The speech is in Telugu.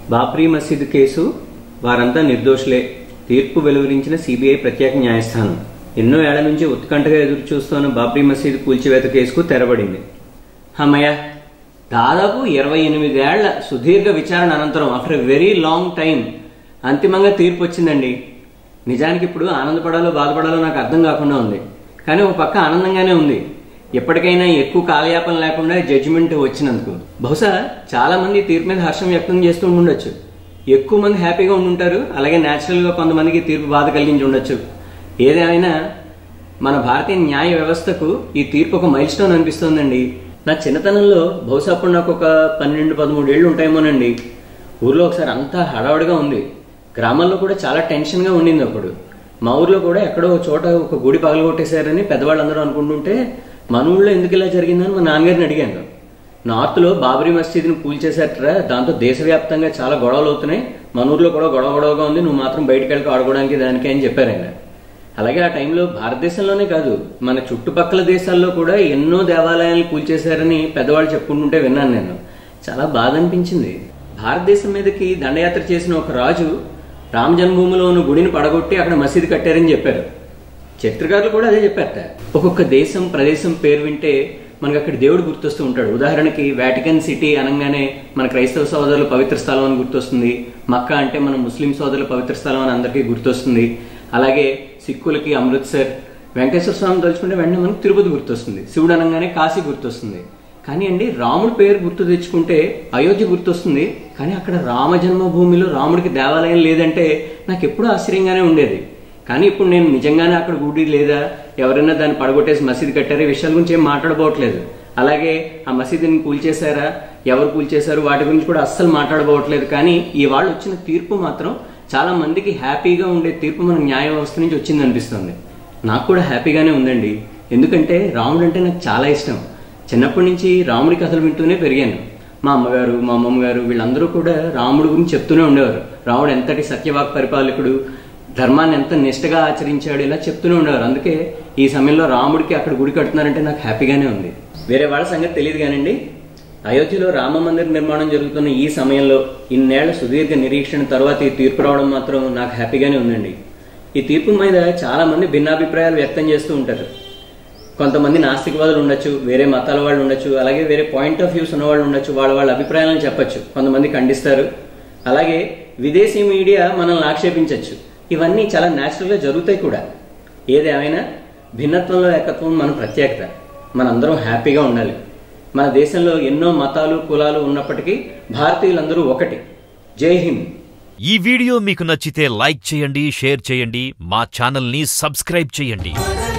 బాబ్రీ మసీదు కేసు వారంతా నిర్దోషులే తీర్పు వెలువరించిన సిబిఐ ప్రత్యేక న్యాయస్థానం ఎన్నో ఏళ్ల నుంచి ఉత్కంఠగా ఎదురు చూస్తున్న బాబ్రీ మసీదు కూల్చివేత కేసుకు తెరబడింది. హమ్మయ్య, దాదాపు 28 ఏళ్ల సుదీర్ఘ విచారణ అనంతరం after a very long time అంతిమంగా తీర్పు వచ్చిందండి. నిజానికి ఇప్పుడు ఆనందపడాలో బాధపడాలో నాకు అర్థం కాకుండా ఉంది. కానీ ఒక పక్క ఆనందంగానే ఉంది, ఎప్పటికైనా ఎక్కువ కాలయాపన లేకుండా జడ్జిమెంట్ వచ్చినందుకు. బహుశా చాలా మంది తీర్పు మీద హర్షం వ్యక్తం చేస్తూ ఉండొచ్చు, ఎక్కువ మంది హ్యాపీగా ఉండుంటారు, అలాగే న్యాచురల్ గా కొంతమందికి తీర్పు బాధ కలిగించి ఉండొచ్చు. ఏదేమైనా మన భారతీయ న్యాయ వ్యవస్థకు ఈ తీర్పు ఒక మైల్ స్టోన్ అనిపిస్తోందండి. నా చిన్నతనంలో బహుశా అప్పుడు నాకు ఒక 12-13 ఏళ్ళు ఉంటాయేమోనండి. ఊర్లో ఒకసారి అంతా హడావుడిగా ఉంది, గ్రామాల్లో కూడా చాలా టెన్షన్ గా ఉండింది. అప్పుడు మా ఊర్లో కూడా ఎక్కడో చోట ఒక గుడి పగలగొట్టేశారని పెద్దవాళ్ళందరూ అనుకుంటుంటే మన ఊళ్ళో ఎందుకు ఇలా జరిగిందని మా నాన్నగారిని అడిగాను. నార్త్ లో బాబ్రీ మసీదుని కూల్చేశారట, దాంతో దేశవ్యాప్తంగా చాలా గొడవలు అవుతున్నాయి, మన ఊర్లో కూడా గొడవగా ఉంది, నువ్వు మాత్రం బయటకు వెళ్ళి ఆడుకోవడానికి దానికి అని చెప్పారు ఆయన. అలాగే ఆ టైంలో భారతదేశంలోనే కాదు మన చుట్టుపక్కల దేశాల్లో కూడా ఎన్నో దేవాలయాలను కూల్చేశారని పెద్దవాళ్ళు చెప్పుకుంటుంటే విన్నాను నేను. చాలా బాధ అనిపించింది. భారతదేశం మీదకి దండయాత్ర చేసిన ఒక రాజు రామ జన్మభూమిలో ఉన్న గుడిని పడగొట్టి అక్కడ మసీదు కట్టారని చెప్పారు. చరిత్రకారులు కూడా అదే చెప్పారట. ఒక్కొక్క దేశం ప్రదేశం పేరు వింటే మనకు అక్కడ దేవుడు గుర్తొస్తూ ఉంటాడు. ఉదాహరణకి వాటికన్ సిటీ అనగానే మన క్రైస్తవ సోదరుల పవిత్ర స్థలం అని గుర్తొస్తుంది. మక్కా అంటే మన ముస్లిం సోదరుల పవిత్ర స్థలం అని అందరికీ గుర్తొస్తుంది. అలాగే సిక్కులకి అమృత్సర్, వెంకటేశ్వర స్వామి తలుచుకుంటే వెంటనే మనకు తిరుపతి గుర్తొస్తుంది. శివుడు అనగానే కాశీ గుర్తొస్తుంది. కానీ అండి రాముడి పేరు గుర్తు తెచ్చుకుంటే అయోధ్య గుర్తొస్తుంది. కానీ అక్కడ రామ జన్మభూమిలో రాముడికి దేవాలయం లేదంటే నాకు ఎప్పుడూ ఆశ్చర్యంగానే ఉండేది. కానీ ఇప్పుడు నేను నిజంగానే అక్కడ గుడి లేదా, ఎవరైనా దాన్ని పడగొట్టేసి మసీదు కట్టారా, ఈ విషయాల గురించి ఏం మాట్లాడబోవట్లేదు. అలాగే ఆ మసీదుని కూల్చేశారా, ఎవరు కూల్చేశారు, వాటి గురించి కూడా అస్సలు మాట్లాడబోవట్లేదు. కానీ ఈ వాళ్ళు వచ్చిన తీర్పు మాత్రం చాలా మందికి హ్యాపీగా ఉండే తీర్పు మన న్యాయ వ్యవస్థ నుంచి వచ్చింది అనిపిస్తుంది. నాకు కూడా హ్యాపీగానే ఉందండి. ఎందుకంటే రాముడు అంటే నాకు చాలా ఇష్టం. చిన్నప్పటి నుంచి రాముడి కథలు వింటూనే పెరిగాను. మా అమ్మగారు, మా అమ్మమ్మ గారు వీళ్ళందరూ కూడా రాముడి గురించి చెప్తూనే ఉండేవారు. రాముడు ఎంతటి సత్యవాక్ పరిపాలకుడు, ధర్మాన్ని ఎంత నిష్టగా ఆచరించాడు, ఇలా చెప్తూనే ఉండేవారు. అందుకే ఈ సమయంలో రాముడికి అక్కడ గుడి కడుతున్నారంటే నాకు హ్యాపీగానే ఉంది. వేరే వాళ్ళ సంగతి తెలియదు కానండి, అయోధ్యలో రామ మందిర నిర్మాణం జరుగుతున్న ఈ సమయంలో ఇన్నేళ్ల సుదీర్ఘ నిరీక్షణ తర్వాత ఈ తీర్పు రావడం మాత్రం నాకు హ్యాపీగానే ఉందండి. ఈ తీర్పు మీద చాలా మంది భిన్నాభిప్రాయాలు వ్యక్తం చేస్తూ ఉంటారు. కొంతమంది నాస్తికవాదులు ఉండొచ్చు, వేరే మతాల వాళ్ళు ఉండొచ్చు, అలాగే వేరే పాయింట్ ఆఫ్ వ్యూస్ ఉన్న వాళ్ళు ఉండొచ్చు. వాళ్ళ అభిప్రాయాలను చెప్పచ్చు, కొంతమంది ఖండిస్తారు. అలాగే విదేశీ మీడియా మనల్ని ఆక్షేపించవచ్చు. ఇవన్నీ చాలా న్యాచురల్గా జరుగుతాయి కూడా. ఏదేమైనా భిన్నత్వంలో ఏకత్వం మన ప్రత్యేకత. మనందరం హ్యాపీగా ఉండాలి. మన దేశంలో ఎన్నో మతాలు కులాలు ఉన్నప్పటికీ భారతీయులందరూ ఒకటి. జై హింద్. ఈ వీడియో మీకు నచ్చితే లైక్ చేయండి, షేర్ చేయండి, మా ఛానల్ని సబ్స్క్రైబ్ చేయండి.